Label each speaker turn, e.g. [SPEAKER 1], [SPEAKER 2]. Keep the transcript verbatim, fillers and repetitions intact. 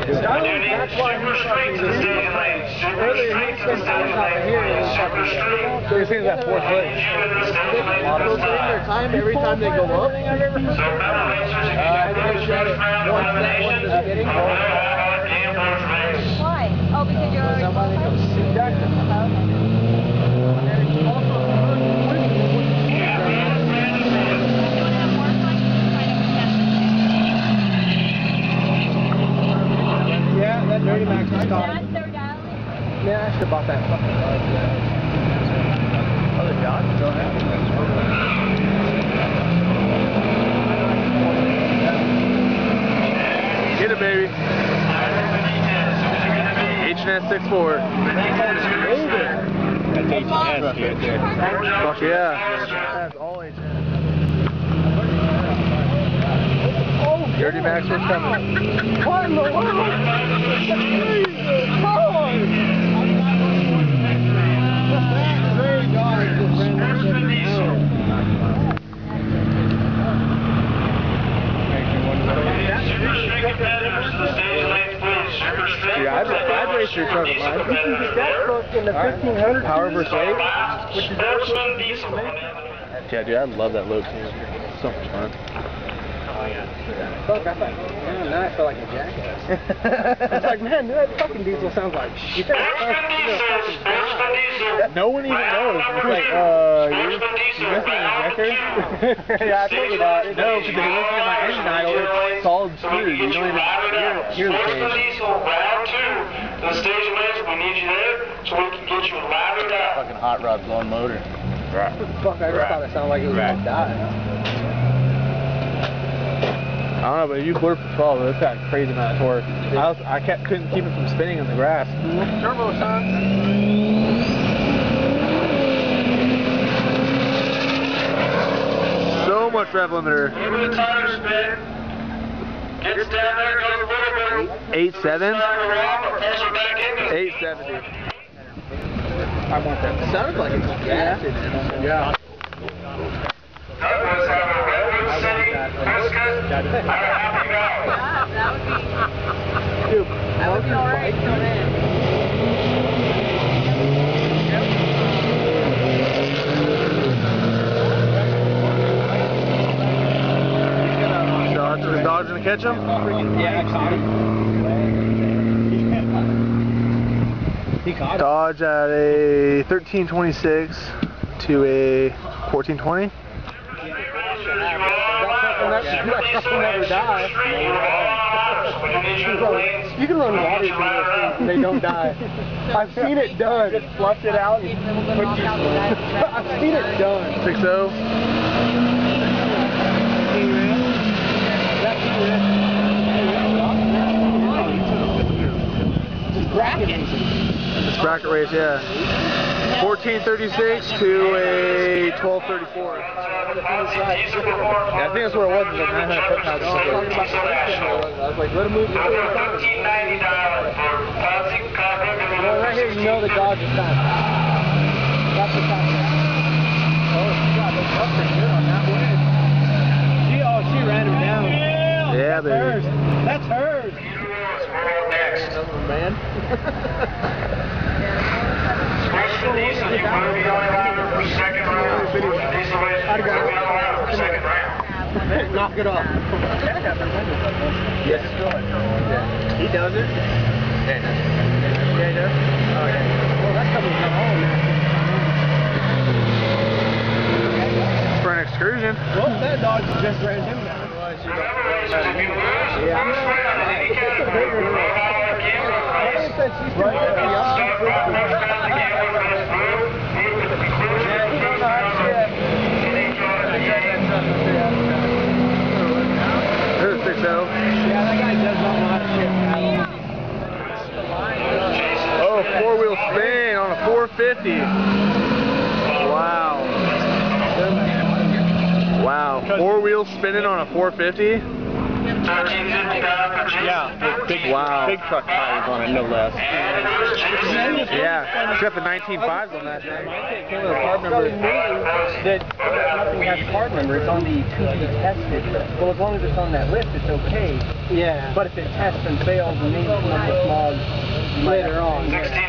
[SPEAKER 1] That's why super straight to stage lanes. Super straight to stage lanes. Super straight.
[SPEAKER 2] So you're saying that fourth foot?
[SPEAKER 3] Time every time they go up.
[SPEAKER 1] So remember, racers, if you get first round eliminations, gamblers race.
[SPEAKER 4] Why? Oh, because you're already
[SPEAKER 2] Yeah, that Dirty Max was caught.
[SPEAKER 4] That's their dialing?
[SPEAKER 2] Yeah, I should have bought that fucking Dodge. Oh, the Dodge still have it. Get it, baby. H and S six four. Fuck yeah. That's all H and S. Dirty Max, what's coming? What in the world? Yeah, I'd, I'd race your truck with mine. You can get that truck in the fifteen hundred power versus eight. Yeah, dude, I love that look. It's so much fun. Fuck, I thought, man, now I feel like a jackass. It's like, man, that fucking diesel sounds like shit. No one even knows. It's like, uh, you, you missing an injector? Yeah, I told you that. No, because if you listen to my engine idle, it's solid screw. You don't even hear, hear the change.
[SPEAKER 1] Round two, the station master, we need you there so we can get you louder out.
[SPEAKER 3] Fucking hot rod blowing motor.
[SPEAKER 2] Right. Fuck, I just right. thought it sounded like it was right. gonna die. I don't know, but if you quarter for twelve, it's got a crazy amount of torque. I, was, I kept, couldn't keep it from spinning in the grass. Turbo, son. So much rev limiter.
[SPEAKER 1] Give it a tire spin. Gets down there, goes a little bit.
[SPEAKER 2] eight seven?
[SPEAKER 1] eight
[SPEAKER 2] seventy. I want that. It sounded like it's gas in it. Yeah.
[SPEAKER 1] Douglas out of Redwood City, Biscuit. How happy now?
[SPEAKER 4] That would be,
[SPEAKER 2] Dude,
[SPEAKER 4] that would be alright till then.
[SPEAKER 2] Dodge, is Dodge gonna catch him?
[SPEAKER 3] Yeah, I caught him. He caught him.
[SPEAKER 2] Dodge at a thirteen twenty-six to a fourteen twenty. That truck never die. You can run water through those things and they don't die. I've seen it done. Just flush it out. I've seen it done. six oh. This bracket race, yeah. fourteen thirty-six to a twelve thirty-four. Yeah, I think that's where it was. Like nine hundred foot pounds. I was like, let him move. Well, right here, you know the Dodge is fast. That's the top. Oh, God, that's pretty good on that one. She, oh, she ran him down. Yeah, baby. Hers. That's hers.
[SPEAKER 1] Next.
[SPEAKER 2] Man.
[SPEAKER 1] Special diesel, you want to be on louder for second round. Diesel race, you want to be on louder for second round.
[SPEAKER 2] Knock it off. Yes. He does it? Yeah, he does. Yeah, he does? Oh, yeah. Well, that's coming from home, man. For an excursion. Well, that dog just ran him down.
[SPEAKER 1] Remember, racers, if you lose the
[SPEAKER 2] Yeah.
[SPEAKER 1] first round, handicap, we'll follow a gambler race.
[SPEAKER 2] She's right there. There's a six oh. Yeah, that guy does not know how to shit at all. Oh, four-wheel spin on a four fifty. Wow. Wow. Four-wheel spinning on a four fifty?
[SPEAKER 1] thirteen fifty-nine for Jason.
[SPEAKER 2] Yeah.
[SPEAKER 3] Big,
[SPEAKER 2] Wow.
[SPEAKER 3] big truck tires on it, no less.
[SPEAKER 2] Yeah, except the nineteen fives on that thing.
[SPEAKER 3] It came with a card number that nothing has a card number. It's on the to be tested. Well, as long as it's on that list, it's okay.
[SPEAKER 2] Yeah.
[SPEAKER 3] But if it tests and fails and needs to come up with smog
[SPEAKER 2] Later on.
[SPEAKER 1] sixteen